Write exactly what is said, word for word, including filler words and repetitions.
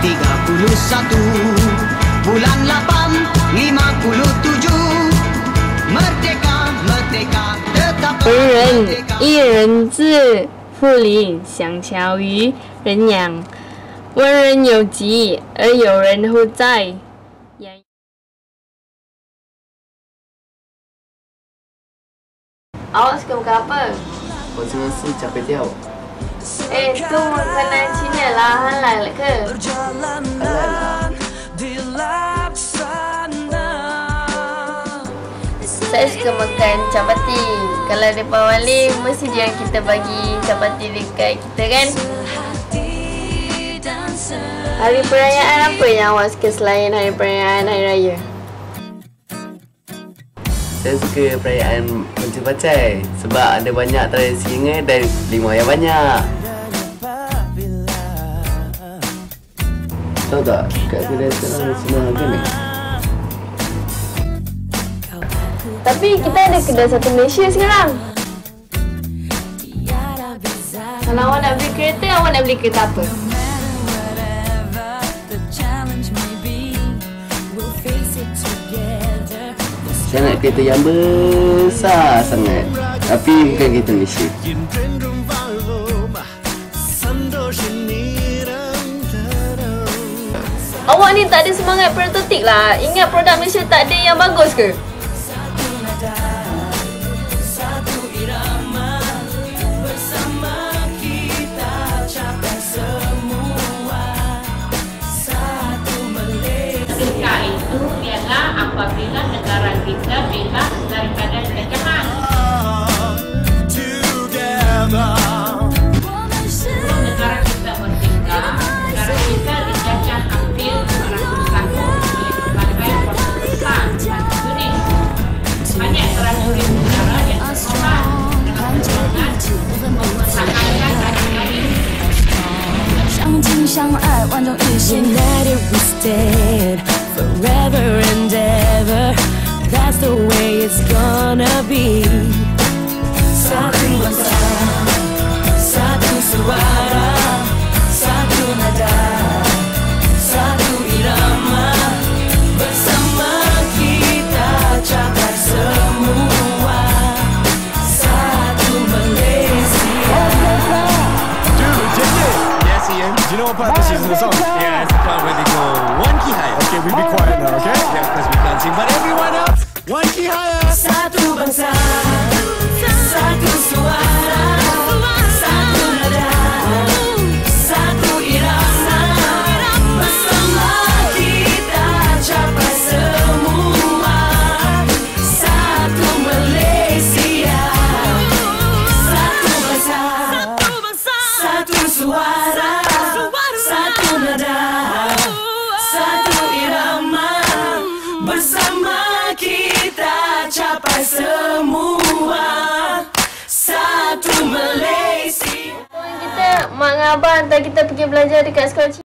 tiga puluh satu bulan lapan lima puluh tujuh merdeka merdeka tetap 文人一人字，富临，降侨于人阳。文人有疾而有人乎哉？ Awak suka makan apa? Porsi nasi char kway teow. Eh, tu makanan Cina lah, halal ke? Halal lah. Saya suka makan capati. Kalau depan wali, mesti dia yang kita bagi capati dekat kita kan? Hari perayaan apa yang awak suka selain hari perayaan Hari Raya? Saya suka perayaan Punca Pacai sebab ada banyak tradisinya dan limau yang banyak. Tahu tak, kat kedai sekarang semua harga ni. Tapi kita ada kedai satu Malaysia sekarang. Kalau awak nak beli kereta, awak nak beli kereta apa? Saya nak kereta yang besar sangat. Tapi bukan kereta Malaysia. Awak ni tak ada semangat prototik lah. Ingat produk Malaysia tak ada yang bagus ke? Ketika itu ialah apabila negara kita bebas daripada penjajahan. Negara kita merdeka, negara kita dijajah hampir dua ratus tahun oleh berbagai kuasa besar dan prajurit. Banyak prajurit negara yang berkorban dengan perjuangan mempertahankan rakyat ini. 相亲相爱，万众一心。United we stand forever and ever. That's the way it's gonna be. Satu bangsa, satu suara, satu nada, satu irama. Bersama kita capai semua. Satu Malaysia. Yes, Ian. Do you know what part this is in the song? Yeah, it's the part where they go one key higher. Okay, we be quiet now, okay? Yeah, because we can't sing. But everyone else, One key higher. Satu bangsa, satu suara, satu nada, satu irama. Bersama kita capai semua. Satu Malaysia. Satu bangsa, satu suara, satu nada, satu irama. Bersama kita capai semua. Satu Malaysia. Kita, mak dengan abang hantar kita pergi belajar dekat sekolah Cina.